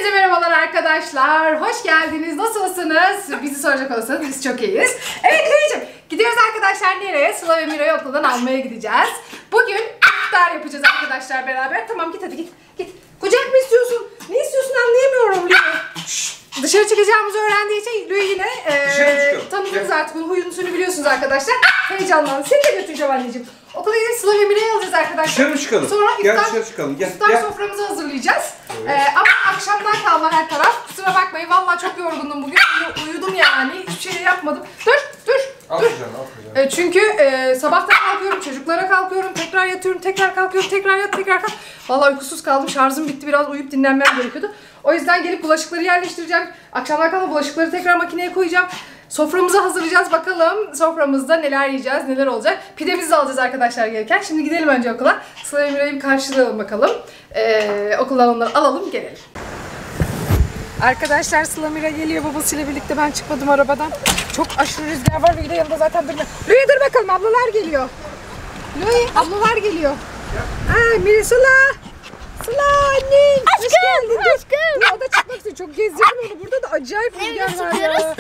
Hepinize merhabalar arkadaşlar. Hoş geldiniz. Nasılsınız? Bizi soracak olursanız biz çok iyiyiz. Evet Lüyeciğim, gidiyoruz arkadaşlar nereye? Sıla ve Mira'yı okuldan almaya gideceğiz. Bugün iftar yapacağız arkadaşlar beraber. Tamam git hadi git. Git. Kucak mı istiyorsun? Ne istiyorsun anlayamıyorum Lüy. Dışarı çıkacağımızı öğrendiği için Lüy yine tanıdınız artık. Bunun huyunu suyunu biliyorsunuz arkadaşlar. Heyecanlandı. Seni de götüreceğim anneciğim. Okula gidip Sıla ve Mira'yı alacağız arkadaşlar. Dışarı mı çıkalım? Sonra Gel dışarı çıkalım. Gel. İftar soframızı hazırlayacağız. Evet. Ama akşamdan kalma her taraf. Kusura bakmayın vallahi çok yorgundum bugün. Uyudum yani. Hiçbir şey yapmadım. Dur. Çünkü sabahtan kalkıyorum, çocuklara kalkıyorum, tekrar yatıyorum, tekrar kalkıyorum, tekrar yat, tekrar kalk. Vallahi uykusuz kaldım. Şarjım bitti. Biraz uyuyup dinlenmem gerekiyordu. O yüzden gelip bulaşıkları yerleştireceğim. Akşamdan kalma bulaşıkları tekrar makineye koyacağım. Soframızı hazırlayacağız. Bakalım soframızda neler yiyeceğiz, neler olacak. Pidemizi de alacağız arkadaşlar gelirken. Şimdi gidelim önce okula. Sıla ve Mira'yı bir karşılayalım bakalım. Okuldan onları alalım, gelelim. Arkadaşlar Sıla Mira geliyor babasıyla birlikte. Ben çıkmadım arabadan. Çok aşırı rüzgar var. Bir de yanında zaten durmuyor. Lüy dur bakalım, ablalar geliyor. Lüy, ablalar geliyor. Ay Mira, Sıla. Sıla annem. Hoş geldin. Aşkım. O da çıkmak istiyor. Çok gezdirdim onu. Burada da acayip rüzgar var ya.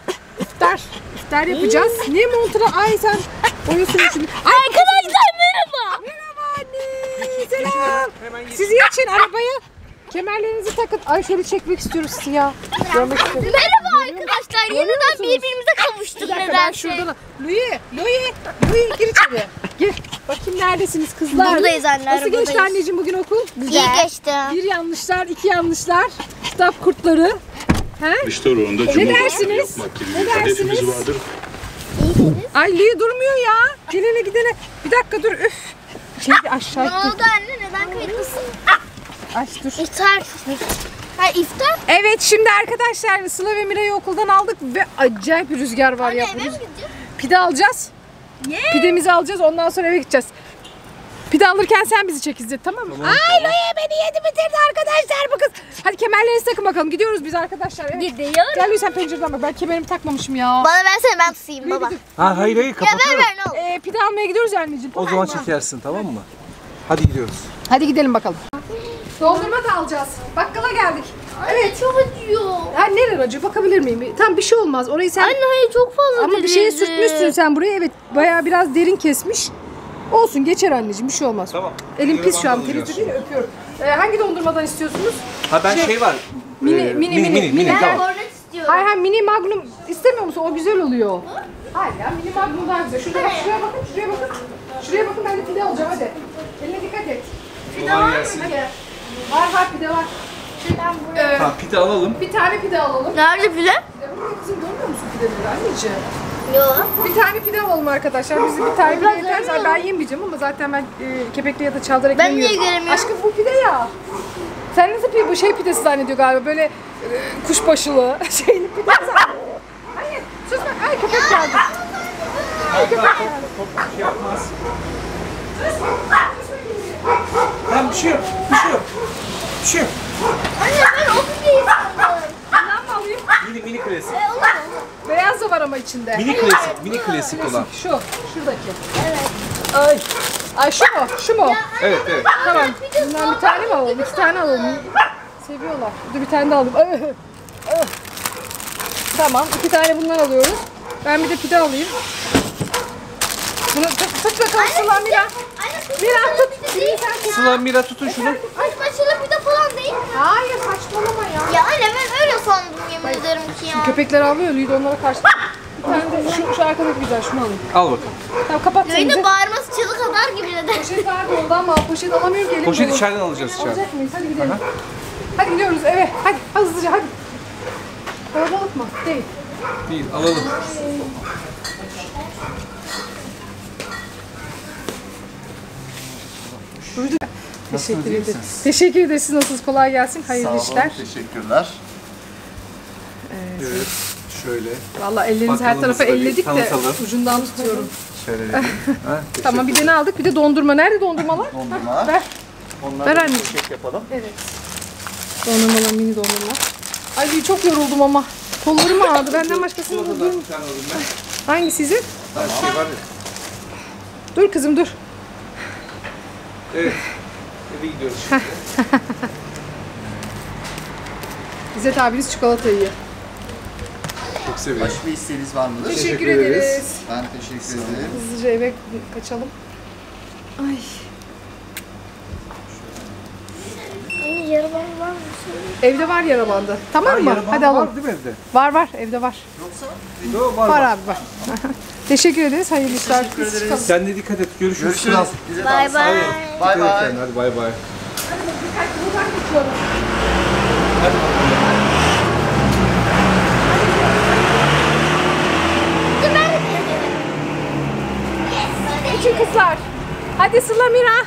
İftar yapacağız. Niye montuna? Ay sen boyusun şimdi. Arkadaşlar merhaba. Merhaba anne. Selam. Siz geçin arabaya. Kemerlerinizi takın. Ay şöyle çekmek istiyoruz sizi ya. Görmek istiyorum. Merhaba arkadaşlar. Yeniden birbirimize kavuştuk Ben nedense. şuradan. Louis gir içeri. Gir. Bakayım neredesiniz kızlar? Buradayız anne. Nasıl geçti anneciğim bugün okul? İyi geçti. Bir yanlışlar, iki yanlışlar. Kitap kurtları. He? İşte oranda Ne dersiniz? Ne dersiniz? vardır. Ay Louis durmuyor ya. Gelene gidene. Bir dakika dur. Üf. Aşağı Ne dur. oldu anne? Neden kayıtlısın? Aç dur. İftar. Ha iftar. Evet şimdi arkadaşlar Sıla ve Mira'yı okuldan aldık ve acayip bir rüzgar var ya. Eve mi gideceğiz? Pide alacağız. Yeah. Pidemizi alacağız, ondan sonra eve gideceğiz. Pide alırken sen bizi çek İzzet, tamam mı? Ay Loya beni yedi bitirdi arkadaşlar bu kız. Hadi kemerlerinizi takın bakalım, gidiyoruz biz arkadaşlar. Evet. Gidiyorum. Gel Loya sen pencereden bak, ben kemerimi takmamışım ya. Bana versene ben tutayım baba. Hayır Ya ver kapatıyorum. ver ne olur. Pide almaya gidiyoruz ya anneciğim. O zaman çekersin, tamam mı? Hadi gidiyoruz. Hadi gidelim bakalım. Dondurma da alacağız. Bakkala geldik. Evet çok acıyor. Ha nereye acı, bakabilir miyim? Tam bir şey olmaz. Orayı sen... Anne hayır çok fazla Ama bir şeye sürtmüşsün sen buraya. Evet bayağı biraz derin kesmiş. Olsun geçer anneciğim, bir şey olmaz. Tamam. Elim pis şu an, Alacağız. temizli değil, öpüyorum. Hangi dondurmadan istiyorsunuz? Ha ben şey var. Mini. Tamam. Ben kornet istiyorum. Hayır mini magnum istemiyor musun? O güzel oluyor. Hayır ya, mini magnum daha güzel. Şuraya bak, şuraya bakın. Şuraya bakın, ben de pide alacağım hadi. Eline dikkat et. Kolay gelsin. Hadi. Var pide var. Tamam pide alalım. Bir tane pide alalım. Nerede pide? Pide burada kızım, görmüyor musun pideleri anneciğim? Yok. Bir tane pide alalım arkadaşlar. Bizim bir tane pide yeter. Zaten ben yemeyeceğim ama zaten ben kepekli ya da çavdar ekmeği Ben niye yiyorum. göremiyorum? Aşkım bu pide ya. Sen nasıl pide? Bu şey pidesi zannediyor galiba. Böyle kuşbaşılı şeyli pide zannediyor. Hayır. Sus bak. Ay köpek geldi. Ay köpek şey yapmaz. Tamam bir şey yok. Anne ben o pideyi sandım. Ben mi alayım? Mini klasik. Beyaz da var ama içinde. Mini klasik olan. Şuradaki. Evet. Ay şu mu? Evet. Tamam. Bundan bir tane mi alalım? İki tane alalım. Seviyorlar. Dur bir tane daha alayım. Tamam. 2 tane bundan alıyoruz. Ben bir de pide alayım. Bunu tut bakalım Sıla Mira. Mira tut. Sıla Mira tutun şunu. Kuşbaşılı pide falan değil mi? Hayır saçmalama ya. Ya anne ben öyle sandım yemin ederim ki ya. Köpekler avlıyor. Lüyü de onlara karşı. Bir tane de şu arkadaki güzel. Şunu alayım. Al bakalım. Tamam kapat sen Öyle bize. bağırması çığlık atar gibi de. Poşet vardı ondan mı? Poşet alamıyorum. Gelin Poşet bulun. içeriden alacağız içeriden. Alacak mıyız? Hadi gidelim. Hadi gidiyoruz eve. Hadi hızlıca hadi. Kalabalık mı? Değil. Değil alalım. Teşekkür ederiz. Teşekkür ederiz. Siz nasılsınız? Kolay gelsin. Hayırlı işler. Teşekkürler. Evet. Şöyle. Vallahi ellerinizi her tarafa Bakalımızı da bir elledik de tanıtalım. ucundan tutuyorum. Şöyle vereyim. Tamam bir de ne aldık? Bir de dondurma. Nerede dondurmalar? Dondurma. Ver. Onları Ver da anneciğim. çek yapalım. Evet. Dondurmalar, mini dondurmalar. Ay çok yoruldum ama. Kollarım ağrıdı. Benden başkasını Çikolatadan buldum. bir tane alayım ben. Hangisi? Her şey var ya. Dur kızım dur. Evet. Eve gidiyoruz şimdi. İzzet abiniz çikolata yiyor. Çok seviyorum. Başka bir isteğiniz var mıdır? Teşekkür ederiz. ederiz. Ben teşekkür ederim. Hızlıca eve kaçalım. Ay. Yarım var mı? Evde var yara bandı. Tamam mı? Yaraban Hadi alalım. var değil mi evde? Var evde var. Yok var. Var abi var. Teşekkür ederiz. Hayırlı işler. Teşekkür Biz ederiz. çıkalım. Sen de dikkat et. Görüşürüz. Görüşürüz. Bay bay. Bay Dikkat et bay. kendine, hadi bay bay. Dikkatli buradan geçiyorum. Hadi bakalım. Küçük kızlar. Hadi Sıla Mira.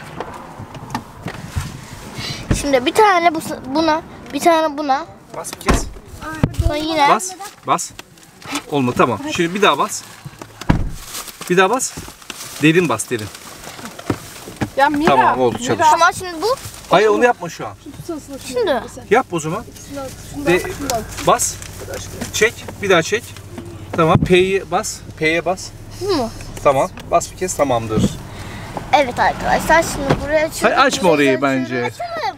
Şimdi bir tane buna, bir tane buna. Bas bir kez. Sonra yine. Bas. Olma tamam. Şimdi bir daha bas. Bir daha bas. Derin bas derin. Ya Mira. Tamam, oldu, çalış. Ama şimdi bu. Hayır onu yapma şu an. Şimdi. Yap o zaman. Bas. Çek. Bir daha çek. Tamam. P'ye bas. P'ye bas. mu? Tamam. Bas bir kez tamamdır. Evet arkadaşlar şimdi buraya açıyoruz. Hayır açma orayı bence. Açalım.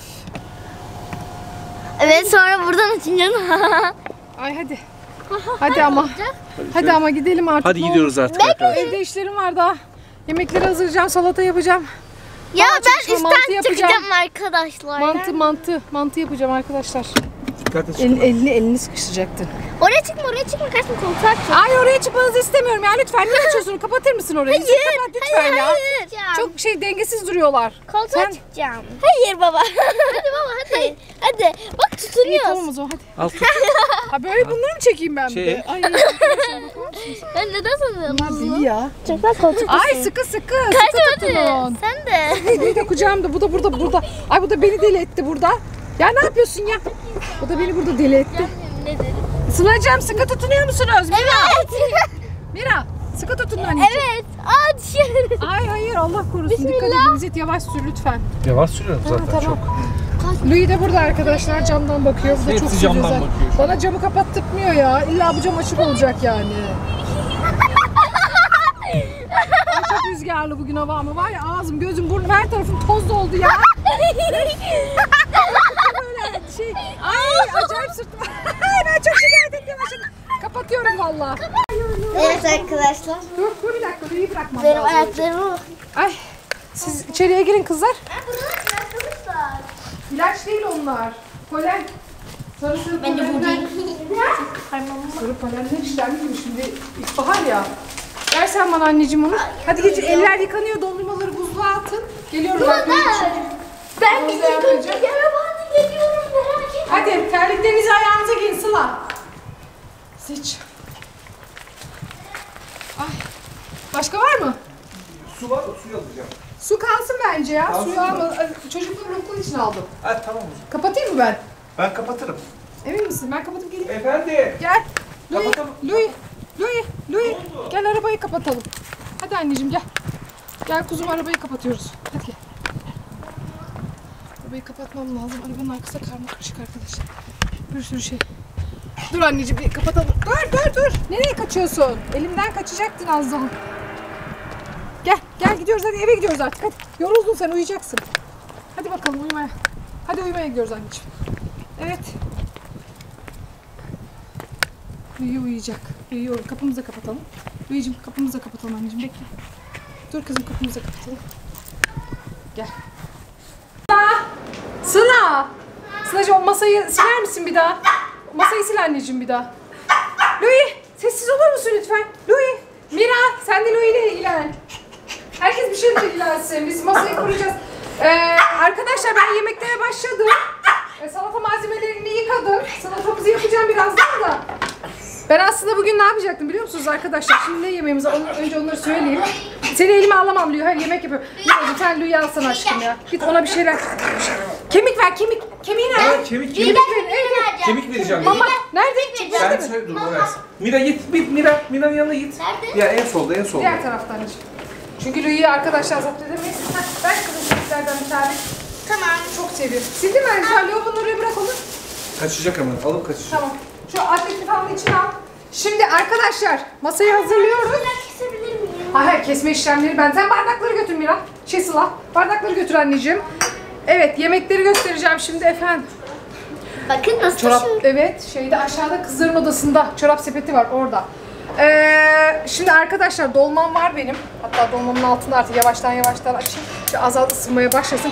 Evet sonra buradan açacağım. Ay hadi. Hadi ama. Hadi ama gidelim artık. Hadi ne gidiyoruz artık arkadaşlar. olur. Evde işlerim var daha. Yemekleri hazırlayacağım, salata yapacağım. Ya Aa, ben çalışma, mantı üstten yapacağım. çıkacağım arkadaşlar. Mantı yapacağım arkadaşlar. Dikkat et. Elini sıkıştıracaktın. Oraya çıkma kaçma koltuğa çık. Ay oraya çıkmanızı istemiyorum ya lütfen. Ne açıyorsun? Kapatır mısın orayı? Sen kapat lütfen ya. Çok dengesiz duruyorlar. Koltuğa Sen- çıkacağım. Hayır baba. Hadi baba hadi. Hadi. Bak İyi tutunuyoruz. tamam o zaman hadi. Al tut. Ha böyle bunları mı çekeyim ben bir Şey- de? Ay arkadaşlar bakar mısınız? Ben neden sanıyorum? Bunlar deli ya. Çocuklar koltuk. Ay sıkı. Sıkı Hadi. tutun. Sen de. Bir de kucağımda. Bu da burada. Ay bu da beni deli etti burada. Ya ne yapıyorsun ya? Bu da beni burada deli etti. Ne dedim? Sıla'cığım sıkı tutunuyor musunuz? Evet. Mira sıkı tutun anneciğim. Evet. Aa düşüyorum. Ay hayır Allah korusun. Dikkat edin İzzet yavaş sür lütfen. Yavaş sürüyorum zaten tamam. çok. Louis de burada arkadaşlar camdan bakıyor. Bu da Hepsi çok camdan güzel. bakıyor şu an. Bana camı kapattırmıyor ya. İlla bu cam açık olacak yani. Ay çok rüzgarlı bugün hava ama var ya ağzım gözüm burnum her tarafım toz doldu ya. Böyle şey. Ay acayip sırtım. Ben çok şikayet etmeye başladım. Kapatıyorum valla. Evet arkadaşlar. Dur bir dakika Louis'i bırakmam Benim lazım. ayaklarım. Ay siz içeriye girin kızlar. Burada ayakkabımız var. İlaç değil onlar. Polen. Sarı sarı Ben de bu polenler. değil. Sarı polenler işlenmiyor şimdi. İlkbahar ya. Versen bana anneciğim onu. Hadi geç eller yıkanıyor. Dondurmaları buzluğa atın. Geliyorum ben. Ben bir Onu da yapacağım. yarabanı geliyorum merak etme. Hadi terliklerinizi ayağınıza giyin Sıla. Seç. Ay. Başka var mı? Su var, suyu alacağım. Su kalsın bence ya. Kalsın Suyu mı? alma. Çocukların okul için aldım. Ha tamam o zaman. Kapatayım mı ben? Ben kapatırım. Emin misin? Ben kapatıp geleyim. Efendim. Gel. Louis, Kapatalım. Louis. Gel arabayı kapatalım. Hadi anneciğim gel. Gel kuzum arabayı kapatıyoruz. Hadi gel. Arabayı kapatmam lazım. Arabanın arkası karma karışık arkadaşlar. Bir sürü şey. Dur anneciğim bir kapatalım. Dur. Nereye kaçıyorsun? Elimden kaçacaktın az daha. Gel gidiyoruz hadi eve gidiyoruz artık hadi. Yoruldun sen uyuyacaksın. Hadi bakalım uyumaya. Hadi uyumaya gidiyoruz anneciğim. Evet. Uyuyacak. Uyuyor. Kapımızı da kapatalım. Louis'cim kapımızı da kapatalım anneciğim. Bekle. Dur kızım kapımızı da kapatalım. Gel. Sıla! Sıla'cığım o masayı siler misin bir daha? Masayı sil anneciğim bir daha. Louis sessiz olur musun lütfen? Louis, Mira sen de Louis ile ilgilen. Herkes bir şeyle ilgilensin. Biz masayı kuracağız. Arkadaşlar ben yemeklere başladım. Salata malzemelerini yıkadım. Salatamızı yapacağım birazdan da. Ben aslında bugün ne yapacaktım biliyor musunuz arkadaşlar? Şimdi ne yemeğimiz var? Önce onları söyleyeyim. Seni elime alamam Louis. Hayır yemek yapıyorum. Louis sen Louis'i alsana aşkım ya. Git ona bir şeyler. Kemik ver kemik. Kemiği nerede? Evet, kemik. Kemik verin. Evet. Kemik vereceğim. Mama nerede? Sen Nerede mi? söyle dur o versin. Mira git. Mira'nın yanına git. Nerede? Ya en solda. Diğer taraftan anneciğim. Çünkü Louis'i arkadaşlar zapt edemeyiz. Ben kızım kemiklerden bir tane. Tamam. Çok seviyorum. Sildin mi anneciğim? Lavabonun oraya bırak onu. Kaçacak ama. Alıp kaçacak. Tamam. Şu atletini falan içine al. Şimdi arkadaşlar masayı hazırlıyoruz. Kesebilir miyim? Hayır kesme işlemleri ben. Sen bardakları götür Mira. Sıla. Bardakları götür anneciğim. Evet yemekleri göstereceğim şimdi efendim. Bakın nasıl Çorap, taşıyor. evet, şeyde aşağıda kızların odasında çorap sepeti var orada. Şimdi arkadaşlar dolmam var benim. Hatta dolmamın altında artık yavaştan açayım. Az ısınmaya başlasın.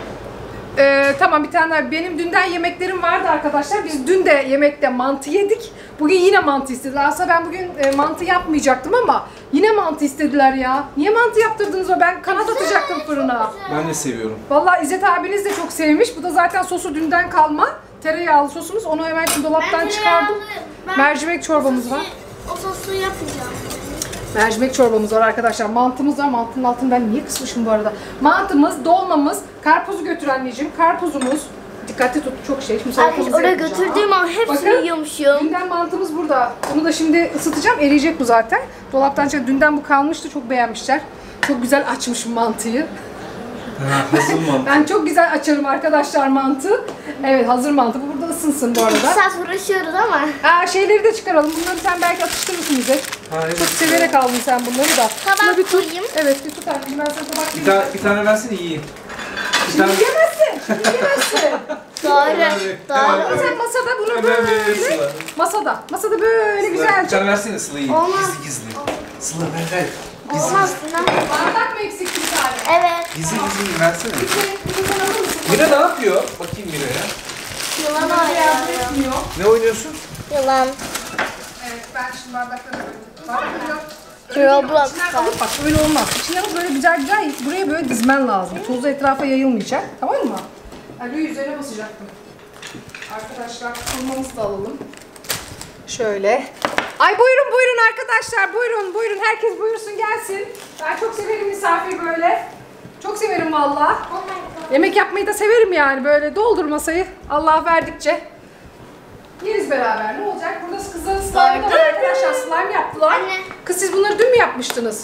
Tamam, bir tane daha. Benim dünden yemeklerim vardı arkadaşlar. Biz dün de yemekte mantı yedik. Bugün yine mantı istediler. Aslında ben bugün mantı yapmayacaktım ama yine mantı istediler ya. Niye mantı yaptırdınız o? Ben kanat atacaktım fırına. Ben de seviyorum. Vallahi İzzet abiniz de çok sevmiş. Bu da zaten sosu dünden kalma. Tereyağlı sosumuz. Onu hemen şimdi dolaptan çıkardım. Mercimek çorbamız var. O sosu yapacağım. Mercimek çorbamız var arkadaşlar. Mantımız var. Mantının altını ben niye kısmışım bu arada? Mantımız, dolmamız, karpuzu götür anneciğim. Karpuzumuz. Dikkatli tut, çok şey. Şimdi Arkadaşlar oraya götürdüğüm an hepsini yiyormuşum. Dünden mantımız burada. Bunu da şimdi ısıtacağım. Eriyecek bu zaten. Dolaptan çıktı. Dünden bu kalmıştı. Çok beğenmişler. Çok güzel açmışım mantıyı. Hazır mantı. Ben çok güzel açarım arkadaşlar mantı. Evet, hazır mantı. Bu burada ısınsın bu 2 arada. saat uğraşıyoruz ama. Şeyleri de çıkaralım. Bunları sen belki atıştırırsın İzzet. Evet. Çok severek aldın sen bunları da. Tabak Şunu bir tut. koyayım. Evet, bir tut anneciğim. Ben sana tabak Bir tane versene yiyeyim. Şimdi yiyemezsin. Şimdi yiyemezsin. Doğru. Ama Doğru. sen masada bunu Hemen böyle. verirsin. Masada böyle Bir güzelce. tane versene Sıla yiyeyim. Olmaz. Gizli. Sıla ver. Olmaz. Bardak mı eksikti bir tane? Evet. Gizli versene. Bir tane alır mısın? Mira ne yapıyor? Bakayım Mira'ya. Yılan Yardım oynuyor. etmiyor. Ne oynuyorsun? Yılan. Evet, ben şimdi bardakları koyayım. Roblox. İçinden alıp bak öyle olmaz. İçinden alıp böyle güzel buraya böyle dizmen lazım. Tozu etrafa yayılmayacak. Tamam mı? Ali üzerine basacaktım. Arkadaşlar kurmamızı da alalım. Şöyle. Ay buyurun arkadaşlar. Buyurun. Herkes buyursun gelsin. Ben çok severim misafir böyle. Çok severim valla. Yemek yapmayı da severim yani. Böyle doldur masayı. Allah verdikçe. Yeriz beraber. Ne olacak? Burada kızların slime'ı da var arkadaşlar. Slime yaptılar. Anne. Kız siz bunları dün mü yapmıştınız?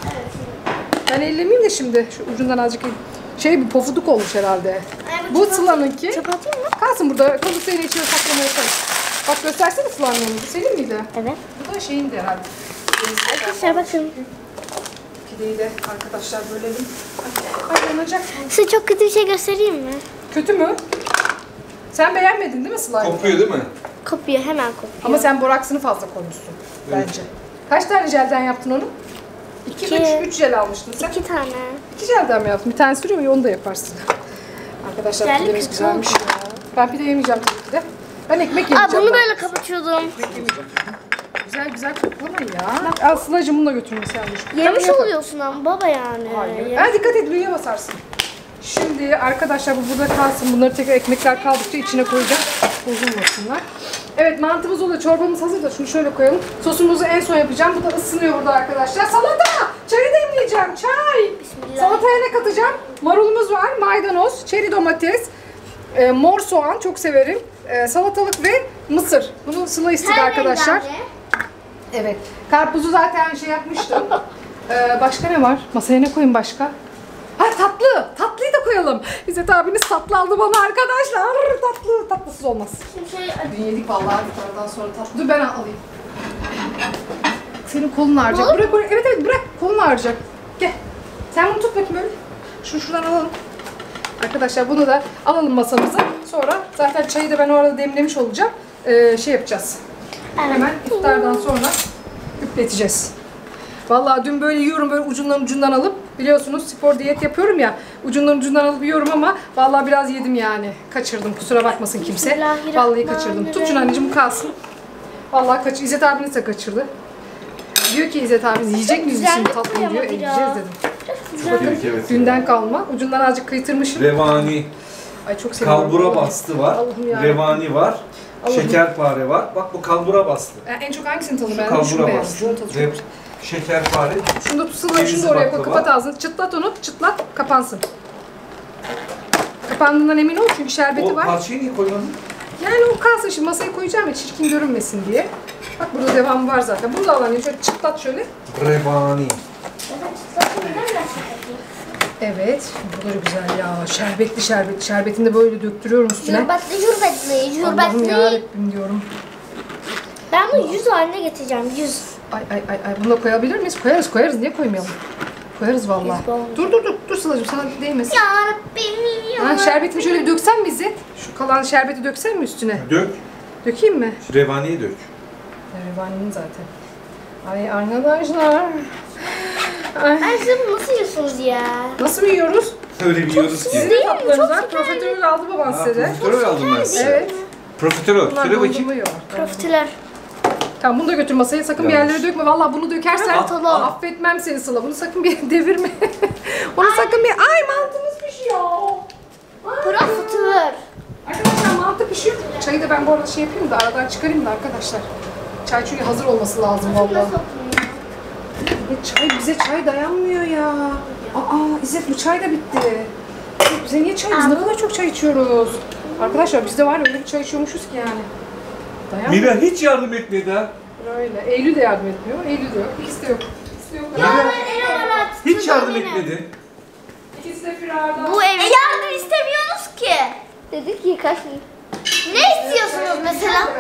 Ben ellemeyeyim de şimdi. Şu ucundan azıcık bir pofuduk olmuş herhalde. Bu Sıla'nınki. Çöp atayım mı? Kalsın burada. Kalırsa yine içine saklama yaparız. Bak göstersene Sıla'nın onu. Senin miydi? Evet. Bu da şeyin de herhalde. Arkadaşlar bakın. Pideyi de arkadaşlar bölelim. Ay yanacak. Size çok kötü bir şey göstereyim mi? Kötü mü? Sen beğenmedin değil mi Sıla'yı? Kopuyor değil mi? Kopuyor, hemen kopuyor. Ama sen boraksını fazla koymuşsun bence. Kaç tane jelden yaptın onu? 3 jel almıştın sen. 2 tane. 2 jelden mi yaptın? Bir tanesi sürüyor ya onu da yaparsın. Arkadaşlar Jelli pidemiz kötü güzelmiş oldu. ya. Ben pide yemeyeceğim tabii ki de. Ben ekmek Aa, yemeyeceğim. bunu ben. böyle kapatıyordum. Güzel koklamayın ya. Al Sıla'cığım bunu da götürün sen. Yemiş oluyorsun ama baba yani. Hayır. Ha, dikkat et büyüye basarsın. Şimdi arkadaşlar bu burada kalsın. Bunları tekrar ekmekler kaldıkça içine koyacağım. Bozulmasınlar. Evet mantımız oluyor. Çorbamız hazır da şunu şöyle koyalım. Sosumuzu en son yapacağım. Bu da ısınıyor burada arkadaşlar. Salata! Çayı demleyeceğim. Çay! Bismillah. Salataya ne katacağım? Marulumuz var. Maydanoz, çeri domates, mor soğan çok severim. Salatalık ve mısır. Bunu Sıla istedi arkadaşlar. Evet. Karpuzu zaten şey yapmıştım. Başka ne var? Masaya ne koyayım başka? Ha tatlı. Tatlıyı da koyalım. İzzet abiniz tatlı aldı bana arkadaşlar. Tatlı. Tatlısız olmaz. Dün yedik vallahi iftardan sonra tatlı. Dur ben alayım. Senin kolun ağrıyacak. Bırak. Evet bırak. Kolun ağrıyacak. Gel. Sen bunu tut bakayım böyle. Şunu şuradan alalım. Arkadaşlar bunu da alalım masamıza. Sonra zaten çayı da ben orada demlemiş olacağım. Şey yapacağız. Hemen iftardan sonra üfleteceğiz. Vallahi dün böyle yiyorum böyle ucundan alıp biliyorsunuz spor diyet yapıyorum ya ucundan alıp yiyorum ama vallahi biraz yedim yani. Kaçırdım kusura bakmasın kimse. Vallahi kaçırdım. Tut şunu anneciğim kalsın. Vallahi İzzet abiniz de kaçırdı. Diyor ki İzzet abiniz yiyecek miyiz şimdi tatlıyı diyor. Yiyeceğiz dedim. Evet. Dünden kalma. Ucundan azıcık kıytırmışım. Revani. Ay çok seviyorum. Kalbura bastı var. Allah'ım ya. Revani var. Allah'ım. Şekerpare var. Bak bu kalbura bastı. En çok hangisini tadı beğendin? Şunu Kalbura beğendim. bastı. Şunun tadı çok Ve güzel. şekerpare. Şunu da tutsana, şunu da oraya koy. Kapat ağzını. Çıtlat onu. Çıtlat. Kapansın. Kapandığından emin ol çünkü şerbeti O var. parçayı niye koymadın? Yani o kalsın şimdi masaya koyacağım ya çirkin görünmesin diye. Bak burada devamı var zaten. Bunu da alalım. Şöyle çıtlat şöyle. Revani. Evet. Bu da güzel ya. Şerbetli. Şerbetini de böyle döktürüyorum üstüne. Hürmetli. Allah'ım yarabbim diyorum. Ben bunu 100 haline getireceğim. 100. Ay. Bunu da koyabilir miyiz? Koyarız. Niye koymayalım? Koyarız vallahi. Dur Sıla'cığım sana değmesin. Ya Rabbim ya. Ha, şerbetini şöyle bir döksen mi İzzet? Şu kalan şerbeti döksen mi üstüne? Dök. Dökeyim mi? Revaniye dök. Revaninin zaten. Ay arkadaşlar. Ay. Ay siz bunu nasıl yiyorsunuz ya? Nasıl mı yiyoruz? Öyle biliyoruz ki. Sizin tatlarınızdan profiterol aldı baban size de. Profiterol aldım ben size. Evet. Profiterol. Bunlar Söyle bakayım. donduruluyor. Profiterol. Tamam bunu da götür masaya. Sakın bir Yanlış. yerlere dökme. Vallahi bunu dökersen Atalım. affetmem seni Sıla. Bunu sakın bir yere devirme. Onu sakın bir... Ay mantımız pişiyor. Ay. Profiterol. Arkadaşlar mantı pişiyor. Çayı da ben bu arada şey yapayım da aradan çıkarayım da arkadaşlar. Çay çünkü hazır olması lazım vallahi. Çay bize çay dayanmıyor ya. Aa İzzet bu çay da bitti. Bize niye çay? Biz ne kadar çok çay içiyoruz. Arkadaşlar biz de var ya öyle bir çay içiyormuşuz ki yani. Dayanmıyor. Mira hiç yardım etmedi ha. Öyle. Eylül de yardım etmiyor. Eylül de yok. İkisi de yok. İkisi de yok. Hiç yardım etmedi. İkisi de firarda. Bu evi yardım istemiyorsunuz ki. Dedik ki kaç Ne istiyorsunuz mesela?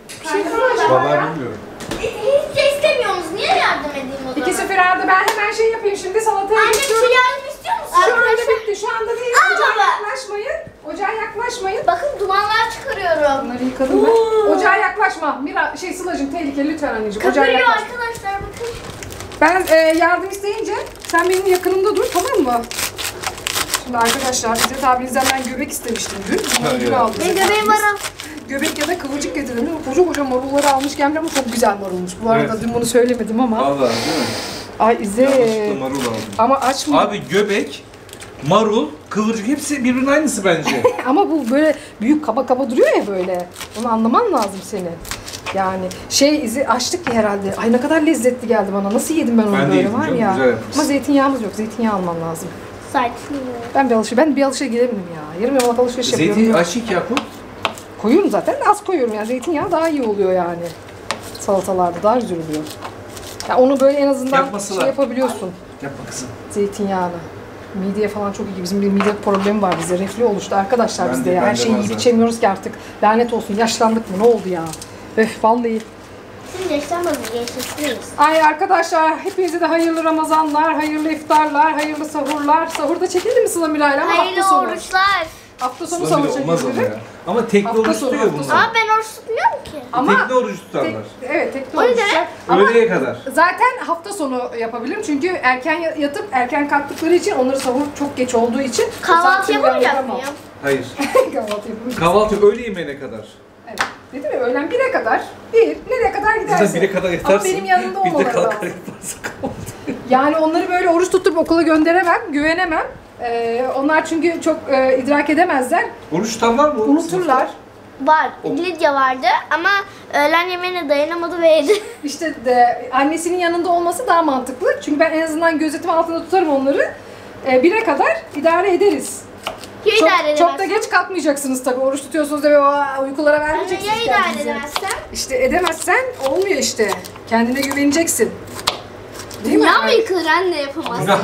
Vallahi bilmiyorum. Hiç de istemiyorsunuz. Niye yardım edeyim o zaman? İkisi firarda. Ben hemen şey yapayım şimdi salataya Anne bir geçiyorum. şey yardım istiyor musun? Şu anda Arkadaşlar. bitti. Şu anda değil. Al Ocağa baba. yaklaşmayın. Ocağa yaklaşmayın. Bakın dumanlar çıkarıyorum. Bunları yıkadım ben. Ocağa yaklaşma. Mira, Sıla'cığım tehlikeli lütfen anneciğim. Ocağa Köpürüyor yaklaşma. arkadaşlar bakın. Ben yardım isteyince sen benim yakınımda dur tamam mı? Şimdi arkadaşlar İzzet abinizden ben göbek istemiştim dün. Ama ödül aldı. Ne göbeğim var ha? Göbek ya da kıvırcık getirdim. Koca koca marulları almış gelmiş ama çok güzel marulmuş. Bu arada Evet. dün bunu söylemedim ama. Vallahi değil mi? Ay İzzet. Yanlışlıkla marul aldım. Ama aç mı? Abi göbek, marul, kıvırcık hepsi birbirinin aynısı bence. Ama bu böyle büyük kaba kaba duruyor ya böyle. Onu anlaman lazım senin. Yani açtık ya herhalde. Ay ne kadar lezzetli geldi bana. Nasıl yedim ben onu Ben de böyle yedim var canım, ya. güzel yapmışsın. Ama zeytinyağımız yok. Zeytinyağı alman lazım. Saçma. Ben bir alışa giremedim ya. Yarım yamalak alışveriş yapıyorum. Zeytin Yok. açık ya bu. Koyuyorum zaten de az koyuyorum yani. Zeytinyağı daha iyi oluyor yani. Salatalarda daha güzel oluyor. Yani onu böyle en azından Yapmasılar. şey yapabiliyorsun. Yapma kızım. Zeytinyağını. Mideye falan çok iyi. Bizim bir mide problemi var bizde. Reflü oluştu arkadaşlar Ben bizde de- ya. ben Her de şeyi yiyip bazen. içemiyoruz ki artık. Lanet olsun. Yaşlandık mı? Ne oldu ya? Vallahi. Siz yaşlanmadınız, gençleştiniz. Ay arkadaşlar hepinize de hayırlı Ramazanlar, hayırlı iftarlar, hayırlı sahurlar. Sahurda çekildi mi Sıla Miray'la? Ama hafta Hayırlı sonu. oruçlar. Hafta sonu Sonra sahur bile olmaz ama çekildi. ya. Ama tekne Hafta oruç sonu, tutuyor hafta bunlar. Ama ben oruç tutmuyorum ki. Ama Tekne oruç tutarlar. evet tekne O yüzden- olacak. Ama Öğleye kadar. zaten hafta sonu yapabilirim çünkü erken yatıp erken kalktıkları için onları sahur çok geç olduğu için o Kahvaltı saatte yapamayacak uyandıramam. mıyım? Hayır. Kahvaltı yapamayacağım. Kahvaltı öğle yemeğine kadar. Evet. Dedim ya öğlen 1'e kadar. Nereye kadar gidersin? Zaten 1'e kadar yatarsın. Ama benim yanımda Bir de olmaları kalkar lazım. yaparsın kahvaltı. Yani onları böyle oruç tutup okula gönderemem, güvenemem. Onlar çünkü çok idrak edemezler. Oruç tutan var mı? Unuturlar. Var. Lidya vardı ama öğlen yemeğine dayanamadı ve yedi. İşte annesinin yanında olması daha mantıklı. Çünkü ben en azından gözetim altında tutarım onları. 1'e kadar idare ederiz. Ya idare Çok da edemezsem? geç kalkmayacaksınız tabii. Oruç tutuyorsunuz da uykulara vermeyeceksiniz Ya idare kendinizi. edemezsem? İşte edemezsen olmuyor işte. Kendine güveneceksin. Değil mi? Dünya mı yıkılır anne yapamaz? Günah.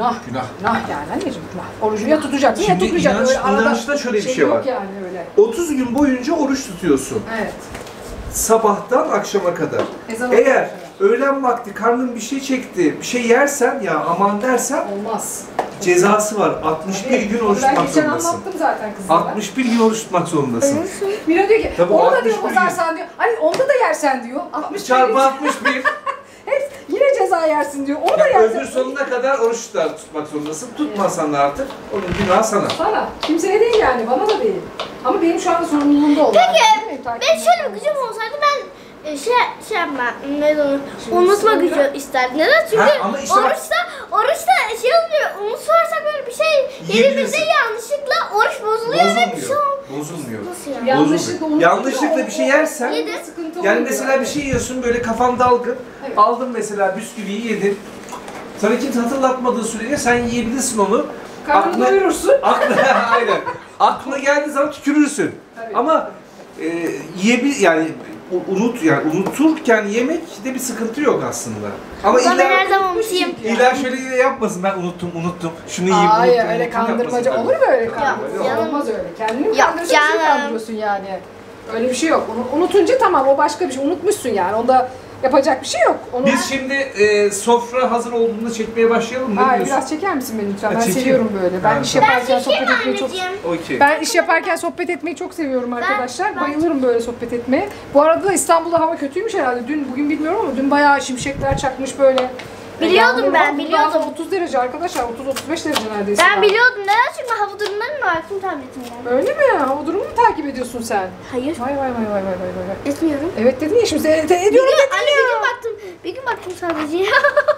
Günah yani anneciğim günah. Orucu ya tutacaksın ya Şimdi tutmayacaksın. inanç- Öyle arada inançta şöyle bir şey yok var. yani öyle. 30 gün boyunca oruç tutuyorsun. Evet. Sabahtan akşama kadar. Ezan Eğer okuyor. öğlen vakti karnın bir şey çekti, bir şey yersen ya aman dersen Olmaz. cezası var. 61 gün oruç Ben tutmak geçen zorundasın. anlattım zaten kızlara. 61 gün oruç tutmak zorundasın. Mira diyor ki, Tabii, onu da 61 diyor gün. bozarsan diyor. Hani onda da yersen diyor. 61 Çarpı 61. Hep yine ceza yersin diyor. Onu da Ya yersin. ömür sonuna kadar oruç tutmak zorundasın. Tutmasan da artık onun günahı sana. Sana. Kimseye değil yani. Bana da değil. Ama benim şu anda sorumluluğumda olan. Peki, ben şöyle bir gücüm olsaydı ben şey yapma, ne onu unutma gücü isterdim. Neden? Çünkü Ha, ama işte bak- oruçta şey oluyor, unutursak böyle bir şey yediğimizde Yiyebilirsin. yanlışlıkla oruç bozuluyor ve bir şey Bozulmuyor. Nasıl yani? Yanlışlıkla Bozulmuyor. unutuyor. Yanlışlıkla bir şey yersen, Yedi. Sıkıntı yani oluyor. mesela bir şey yiyorsun böyle kafan dalgın, Evet. aldın mesela bisküviyi yedin. Sana kimse hatırlatmadığı sürece sen yiyebilirsin onu. Karnını doyurursun. Aynen. Aklına geldiği zaman tükürürsün. Tabii. Ama yani unuturken yemek de bir sıkıntı yok aslında. Ama Ben her illa zaman unutayım. illa şöyle yapmasın, ben unuttum. Şunu yiyeyim, Hayır unuttum. öyle unuttum kandırmaca yapmasın. olur mu öyle Yok, kandırmaca? canım. Olmaz öyle. Kendini mi Yok, kandırıyorsun, bir şey canım. kandırıyorsun yani. Öyle bir şey yok. Unutunca tamam o başka bir şey. Unutmuşsun yani. Onda Yapacak bir şey yok. Onu... Biz şimdi sofra hazır olduğunda çekmeye başlayalım mı? Hayır, biraz çeker misin beni lütfen? Ben çekeyim. seviyorum böyle. Ben iş yaparken sohbet Çekeyim etmeyi çok... anneciğim. Okey. Ben iş yaparken sohbet etmeyi çok seviyorum arkadaşlar. Bayılırım böyle sohbet etmeye. Bu arada da İstanbul'da hava kötüymüş herhalde. Bugün bilmiyorum ama dün bayağı şimşekler çakmış böyle. Biliyordum Yağmur ben, var. biliyordum. 30 derece arkadaşlar. 30-35 derece neredeyse. Ben biliyordum. Neden? Çünkü hava durumlarına baktım tabletimden. Öyle mi? Hava durumunu mu takip ediyorsun sen? Hayır. Vay vay vay vay vay vay. Etmiyorum. Evet dedin ya şimdi ediyorum Bir dedin gün, anne ya. bir gün baktım sadece.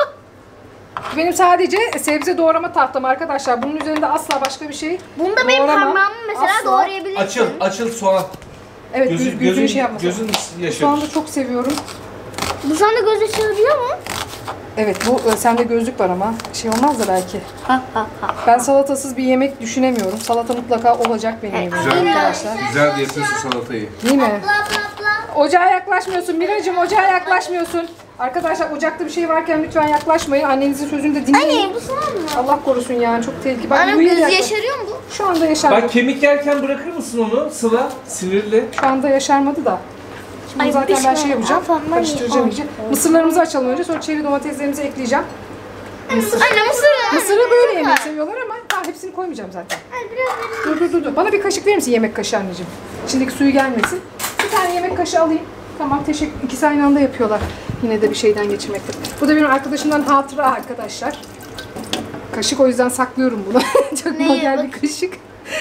Benim sadece sebze doğrama tahtam arkadaşlar. Bunun üzerinde asla başka bir şey Bunda benim doğramam. parmağımı mesela Asla. doğrayabilirsin. Açıl soğan. Evet gözün şey yapmasın. Gözün Şu yaşarır. anda çok seviyorum. Bu sana göz açılıyor mu? Evet bu sende gözlük var ama şey olmaz da belki. Ben salatasız bir yemek düşünemiyorum. Salata mutlaka olacak benim yemeğim Güzel. arkadaşlar. Güzel de yapıyorsun salatayı. Değil mi? Bla bla bla. Ocağa yaklaşmıyorsun Miracığım, ocağa yaklaşmıyorsun. Arkadaşlar ocakta bir şey varken lütfen yaklaşmayın. Annenizin sözünü de dinleyin. Anne bu sana mı? Allah korusun yani çok tehlikeli. Bak, Anne bu yıl göz yaklaş- yaşarıyor mu bu? Şu anda yaşarmadı. Bak kemik yerken bırakır mısın onu Sıla? Sinirli. Şu anda yaşarmadı da. Şimdi Ay, zaten bir ben şey şey yapacağım. yapamam. Karıştıracağım iyice. Mısırlarımızı açalım önce. Sonra çeri domateslerimizi ekleyeceğim. Anne mısır. Mısırı böyle yemeyi seviyorlar ama hepsini koymayacağım zaten. Anne biraz Dur. Bana bir kaşık verir misin yemek kaşığı anneciğim? İçindeki suyu gelmesin. Bir tane yemek kaşığı alayım. Tamam teşekkür. İkisi aynı anda yapıyorlar. Yine de bir şeyden geçirmekte. Bu da benim arkadaşımdan hatıra arkadaşlar. Kaşık o yüzden saklıyorum bunu. Çok Neyi modern bak? bir kaşık.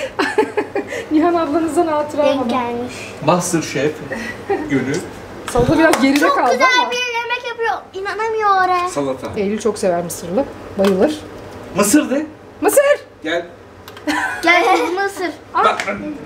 Nihan ablanızdan hatıra denk ama. gelmiş. Masterchef günü Salata biraz geride Çok kaldı güzel ama. bir yemek yapıyor. İnanamıyorum oraya. salata. Eylül çok sever mısırlı. Bayılır. Mısır de. Mısır! Gel. Gel mısır. Bak.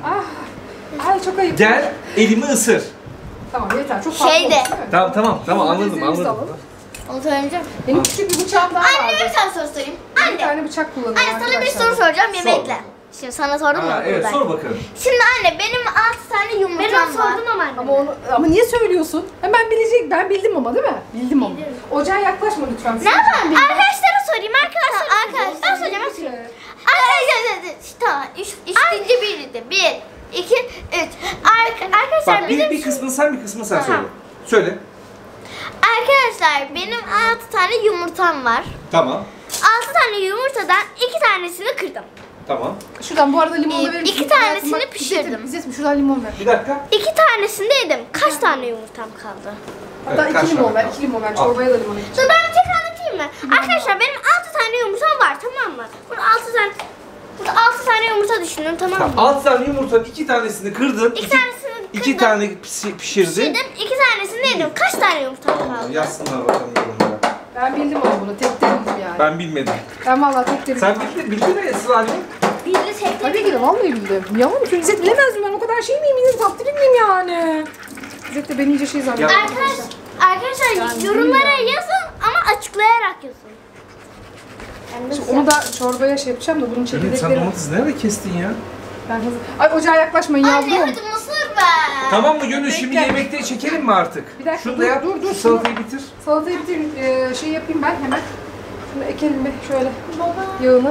Ay çok ayıp. Gel elimi ısır. Tamam yeter. Çok fazla Şeyde. olmuş, değil mi? Tamam anladım Domateslerimizi de anladım. alalım. Onu söyleyeceğim. Benim küçük bir bıçağım daha Anne vardı. bir tane soru sorayım. Bir Anne. tane bıçak kullanıyorum Anne sana bir arkadaşlar. soru soracağım yemekle. Şimdi sana sordum mu? Evet Ben? sor bakalım. Şimdi anne benim 6 tane yumurtam var. Ben sordum ama anne. Ama niye söylüyorsun? Hemen bilecek. Ben bildim ama değil mi? Bildim ama. Bildim. Ocağa yaklaşma lütfen. Nereden bildin? Arkadaşlara sorayım. Arkadaşlar. Ben soracağım. Arkadaşlar. Tamam. İşinci biriydi. 1, 2, 3. Arkadaşlar Bak bizim... bir kısmını sen bir kısmını sen söyle. Tamam. Söyle. Arkadaşlar benim 6 tane yumurtam var. Tamam. 6 tane yumurtadan 2 tanesini kırdım. Tamam. Şuradan bu arada limonu verir misin? 2 tanesini Hayatım, bak, pişirdim. İzzet'im şuradan limon ver. Bir dakika. 2 tanesini de yedim. Kaç tane yumurtam kaldı? Hatta Evet, kaç 2 limon tane ver. kaldı? 2 limon ver. Al. Çorbaya da limon ekle. Dur ben bir tek anlatayım mı? Arkadaşlar benim 6 tane yumurtam var, tamam mı? Burada 6 tane yumurta düşünün, tamam mı? 6 tane yumurtanın 2 tanesini kırdın. 2 tanesini 2 tane pişirdin. pişirdim, 2 tanesini de yedim. Kaç tane yumurtam kaldı? Yazsınlar bakalım yorumlara. Ben bildim ama bunu. Tek de bildim yani. Ben bilmedim. Ben vallahi tek de bildim. Sen bildin mi Esra anne? Bildi tek Tabii ki de vallahi bildim. Yalan mı? İzzet bilemez mi? Ben o kadar şey miyim? İzzet takdir miyim yani? İzzet de benim iyice şey zannediyor. Ya- Arkadaşlar Yani yorumlara bilmiyorum. yazın ama açıklayarak yazın. Şimdi onu da çorbaya şey yapacağım da bunun Evet, sen çekirdekleri... domatesi nerede kestin ya? Ben hazır... Ay ocağa yaklaşmayın Anne yavrum. hadi mısır ver. Tamam mı Gönül şimdi Bekle. yemekte çekelim mi artık? Bir dakika, Şunu dur, da yap. dur, Şu salatayı bitir. Salatayı bitireyim. Şey yapayım ben hemen. Şunu ekelim bir şöyle Baba. yağını.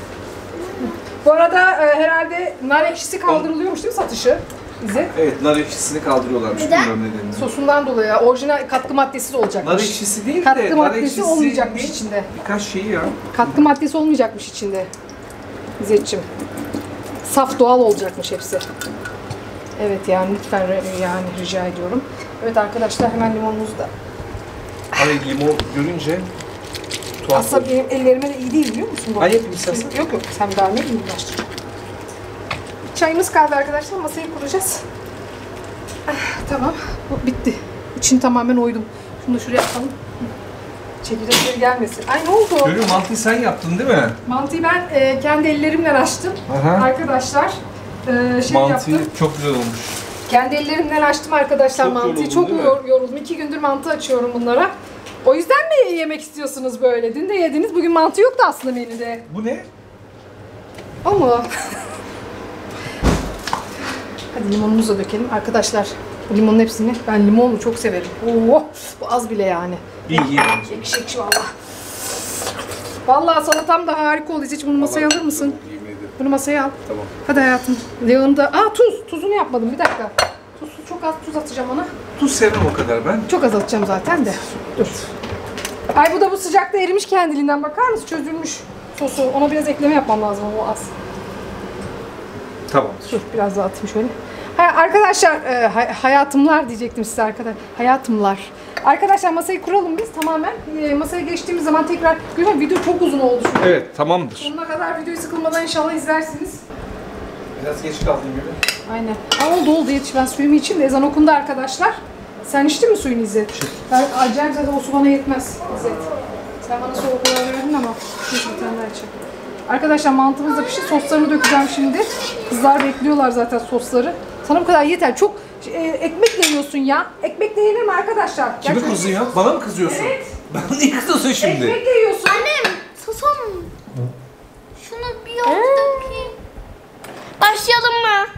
Bu arada herhalde nar ekşisi kaldırılıyormuş değil mi satışı? İzzet. Evet nar ekşisini kaldırıyorlarmış. Neden? Bilmiyorum nedenini. Sosundan dolayı orijinal katkı maddesiz olacakmış. Nar ekşisi değil de Katkı nar maddesi ekşisi olmayacakmış değil, içinde. Birkaç şeyi ya. Katkı maddesi olmayacakmış içinde. İzzet'ciğim. Saf doğal olacakmış hepsi. Evet yani lütfen yani rica ediyorum. Evet arkadaşlar hemen limonumuzu da. Hani limon görünce tuhaf Aslında oldu. benim ellerime de iyi değil biliyor musun bu? Ben yapayım istersen. Yok sen daha ne iyi uğraştın. Çayımız kaldı arkadaşlar. Masayı kuracağız. Tamam. Bu bitti. İçini tamamen oydum. Şunu da şuraya atalım. Çekirdekleri gelmesin. Ay ne oldu? Gönül mantıyı sen yaptın değil mi? Mantıyı ben kendi ellerimle açtım. Aha. Arkadaşlar Mantıyı yaptım. çok güzel olmuş. Kendi ellerimden açtım arkadaşlar Çok mantıyı. yoruldun, Çok değil mi? yoruldum. 2 gündür mantı açıyorum bunlara. O yüzden mi yemek istiyorsunuz böyle? Dün de yediniz. Bugün mantı yoktu aslında menüde. Bu ne? Ama hadi limonumuzu da dökelim. Arkadaşlar bu limonun hepsini ben limonlu çok severim. Oo, bu az bile yani. İyi. Ekşi ekşi valla. Valla salatam da harika oldu. Hiç bunu masaya alır mısın? Bunu masaya al. Tamam. Hadi hayatım. Yağını da... Tuz. Tuzunu yapmadım. Bir dakika. Tuz çok az tuz atacağım ona. Tuz sevmem o kadar ben. Çok az atacağım zaten de. Dur. Ay bu da bu sıcakta erimiş kendiliğinden. Bakar mısın? Çözülmüş sosu. Ona biraz ekleme yapmam lazım o az. Tamamdır. Dur biraz daha atayım şöyle. Arkadaşlar hayatımlar diyecektim size arkadaşlar. Hayatımlar. Arkadaşlar masayı kuralım biz tamamen. Masaya geçtiğimiz zaman tekrar görüyorum. Video çok uzun oldu şu an. Evet, tamamdır. Sonuna kadar videoyu sıkılmadan inşallah izlersiniz. Biraz geç kaldım gibi. Aynen. Ama oldu yetiş. Ben suyumu içeyim de ezan okundu arkadaşlar. Sen içtin mi suyunu İzzet? Ben acayip zaten o su bana yetmez İzzet. Sen bana soğuk olarak verdin ama neyse bir tane daha içeyim. Arkadaşlar mantımız da pişti. Soslarını dökeceğim şimdi. Kızlar bekliyorlar zaten sosları. Sana bu kadar yeter. Çok ekmekle yiyorsun ya. Ekmekle yenir mi arkadaşlar? Kimi kızıyor? Bana mı kızıyorsun? Evet. Bana niye kızıyorsun şimdi? Ekmekle yiyorsun. Annem susam. Şunu bir yoğurdaki. Başlayalım mı?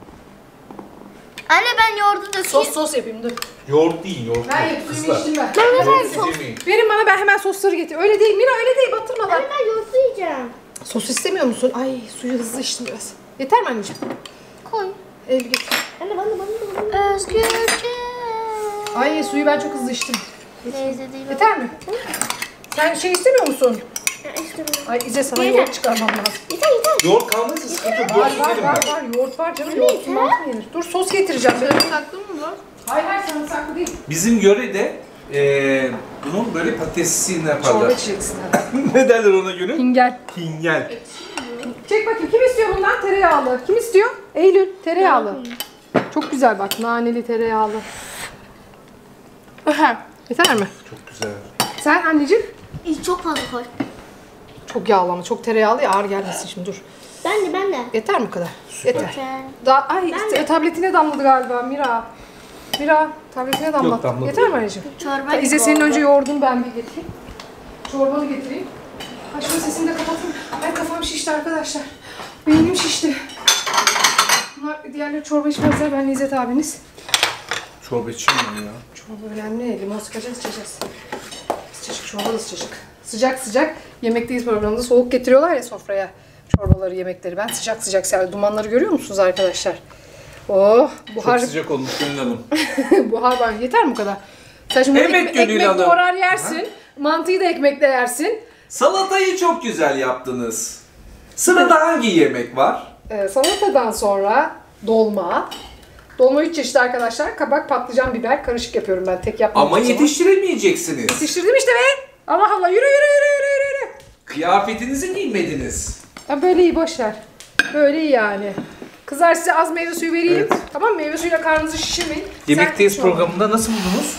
Anne ben yoğurdu dökeyim. Sos yapayım dur. Yoğurt değil, yoğurt Ben değil. yapayım, suyumu Kızlar. içtim ben. Yoğurt yemeyin. Verin bana, ben hemen sosları getireyim. Öyle değil Mira, öyle değil, batırmadan. Anne ben yoğurdu yiyeceğim. Sos istemiyor musun? Ay suyu hızlı içtim biraz. Yeter mi anneciğim? Koy. El getir. Anne bana. Özgürce. Ay suyu ben çok hızlı içtim. Teyze değil. Yeter mi? Sen şey istemiyor musun? İstemiyorum. Ay İze sana Yeter. yoğurt çıkarmam lazım. Yeter. Yoğurt kalmazsa sıkıntı yok. Var Yoğurt var yerim var ben. var. Yoğurt var canım. Yoğurt mantı yenir. Dur sos getireceğim. Sarımsaklı mı bu? Hayır hayır sarımsaklı değil. Bizim yörede bunun böyle patatesini Çorba yaparlar. içeceksin. Ne derler ona göre? Hingel. Hingel. Çek bakayım. Kim istiyor bundan? Tereyağlı. Kim istiyor? Eylül. Tereyağlı. Çok güzel bak. Naneli tereyağlı. Yeter mi? Çok güzel. Sen anneciğim? Çok fazla koy. Çok yağlı ama çok tereyağlı ya, ağır gelmesin şimdi dur. Ben de. Yeter mi bu kadar? Yeter. Yeter. Daha, ay tabletine damladı galiba Mira. Mira tabletine damladı. Yok, damladı. Yeter mi anneciğim? Çorba gibi İzle senin oldu. önce yoğurdunu ben bir getireyim. Çorbanı getireyim. Ay şöyle sesini de kapatayım. Ay kafam şişti arkadaşlar. Beynim şişti. Bunlar diğerleri çorba içmezler. Ben İzzet abiniz. Çorba içeyim ben ya. Çorba önemli. Limon sıkacağız, içeceğiz. Sıcacık, çorba da sıcacık. Sıcak sıcak yemekteyiz programında. Soğuk getiriyorlar ya sofraya çorbaları, yemekleri. Ben sıcak sıcak serdim. Dumanları görüyor musunuz arkadaşlar? Oh, buhar. Çok sıcak olmuş Gönül Hanım. Buhar var. Yeter mi bu kadar? Sen şimdi Evet, Gönül ekmek Hanım. doğrar yersin. Mantıyı da ekmekle yersin. Salatayı çok güzel yaptınız. Sırada hangi yemek var? Salatadan sonra dolma. Dolma 3 çeşit arkadaşlar. Kabak, patlıcan, biber karışık yapıyorum ben. Tek yapmam. Ama yetiştiremeyeceksiniz. Yetiştirdim işte be. Allah Allah, yürü. Kıyafetinizi giymediniz. Ya böyle iyi, boş ver. Böyle iyi yani. Kızlar size az meyve suyu vereyim. Evet. Tamam mı? Meyve suyuyla karnınızı şişirmeyin. Yemekteyiz Sert bir çorba. programında nasıl buldunuz?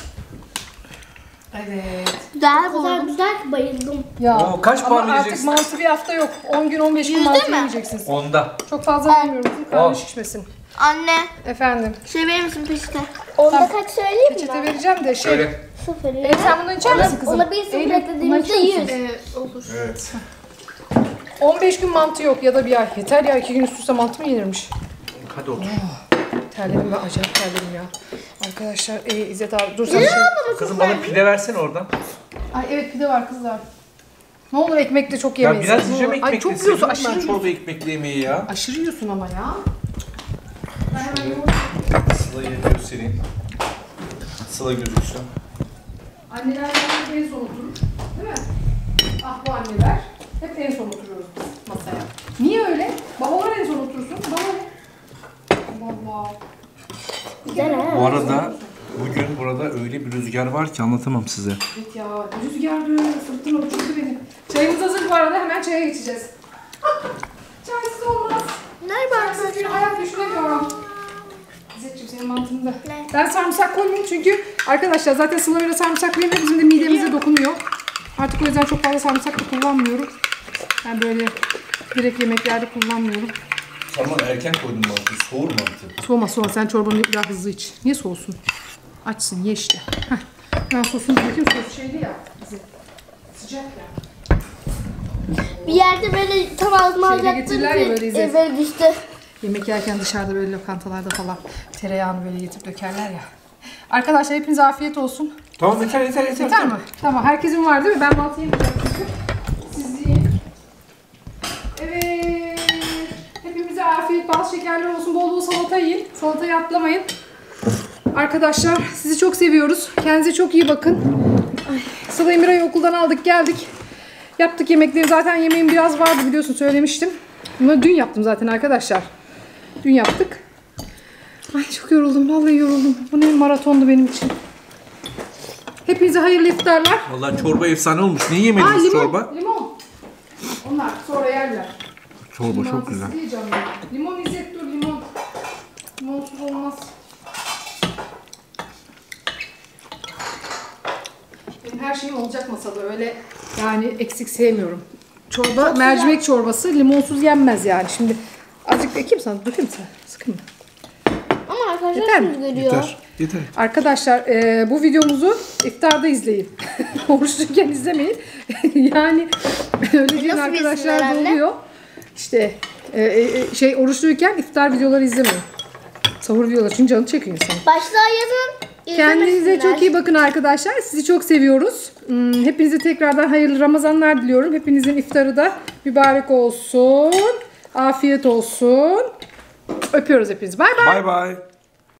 Evet. Güzel buldum. Güzel bayıldım. Ya. Oo, kaç puan ama artık vereceksiniz? mantı bir hafta yok. 10 gün 15 gün Yüzde mantı mi? yemeyeceksiniz. Onda. Çok fazla vermiyorum. Bizim karnı On. şişmesin. Anne. Efendim. Şey verir misin peçete? Onda kaç söyleyeyim mi? Peçete vereceğim de şey. Şöyle. Sıfır. Sen bundan içer misin kızım? Ona bir sıfır Eylül, eklediğimizde bundan içer 100. misin? Olur. Evet. 15 gün mantı yok ya da bir ay. Yeter ya, 2 gün üst üste mantı mı yenirmiş? Hadi otur. Terledim ben, acayip terledim ya. Arkadaşlar İzzet abi dur sen şey. Kızım bana pide versene oradan. Ay evet pide var kızlar. Ne olur ekmekle çok Ya yemeyiz. biraz Ne yiyeceğim olur. ekmekle. Ay çok yiyorsun, Seviyorum aşırı ben yiyorsun. çorba ekmekle yemeği ya. Aşırı yiyorsun ama ya. Ben hemen yoğurt. Sıla'yı göstereyim. Sıla gözüksün. Anneler en son oturur. Değil mi? Ah bu anneler. Hep en son oturuyoruz biz masaya. Niye öyle? Babalar en son otursun. Baba ne? Baba. Güzel ha. Bu arada bugün burada öyle bir rüzgar var ki anlatamam size. Evet ya, rüzgar böyle sırtım uçurdu benim. Çayımız hazır bu arada, hemen çaya geçeceğiz. Çaysız olmaz. Nerede Çaysız bir hayat düşünemiyorum. İzzetciğim senin mantığında. Ne? Ben sarımsak koymayayım çünkü arkadaşlar zaten Sıla böyle sarımsak koymuyor, bizim de midemize dokunuyor. Artık o yüzden çok fazla sarımsak da kullanmıyorum. Ben böyle direkt yemeklerde kullanmıyorum. Ama erken koydum mantıyı. Soğur mantı. Soğuma sen çorbanı biraz hızlı iç. Niye soğusun? Açsın, ye işte. Heh. Ben sosunu dökeyim, sos şeyli ya. Sıcak ya. Bir yerde böyle tam ağzıma Şeyde alacaktım getirirler ya böyle ki İzzet. böyle düştü. Yemek yerken dışarıda böyle lokantalarda falan tereyağını böyle getirip dökerler ya. Arkadaşlar hepinize afiyet olsun. Tamam yeter. Yeter mi? Tamam, herkesin var değil mi? Ben mantı yemeyeceğim çünkü. Siz yiyin. Evet. Hepimize afiyet, bal şekerler olsun. Bol bol salata yiyin. Salatayı atlamayın. Arkadaşlar sizi çok seviyoruz. Kendinize çok iyi bakın. Sıla Emira'yı okuldan aldık geldik. Yaptık yemekleri. Zaten yemeğim biraz vardı biliyorsun söylemiştim. Bunu dün yaptım zaten arkadaşlar. Dün yaptık. Ay çok yoruldum. Vallahi yoruldum. Bu ne maratondu benim için. Hepinize hayırlı iftarlar. Vallahi çorba efsane olmuş. Ne yemediniz limon, çorba? Limon. Onlar sonra yerler. Çorba çok güzel. Limon İzzet dur limon. Limonsuz olmaz. Benim her şeyim olacak masada öyle yani eksik sevmiyorum. Çorba çok mercimek güzel. Çorbası limonsuz yenmez yani. Şimdi azıcık ekeyim sana dökeyim sana. Sıkın mı? Ama arkadaşlar Yeter mi? Yeter. Yeter. Arkadaşlar bu videomuzu iftarda izleyin. Oruçluyken izlemeyin. Yani öyle diyen arkadaşlar da oluyor. İşte oruçluyken iftar videoları izlemeyin. Sahur videoları çünkü canı çekiyor insan. Başlığa yazın. Kendinize çok iyi bakın arkadaşlar. Sizi çok seviyoruz. Hepinize tekrardan hayırlı Ramazanlar diliyorum. Hepinizin iftarı da mübarek olsun. Afiyet olsun. Öpüyoruz hepinizi. Bay bay. Bay bay.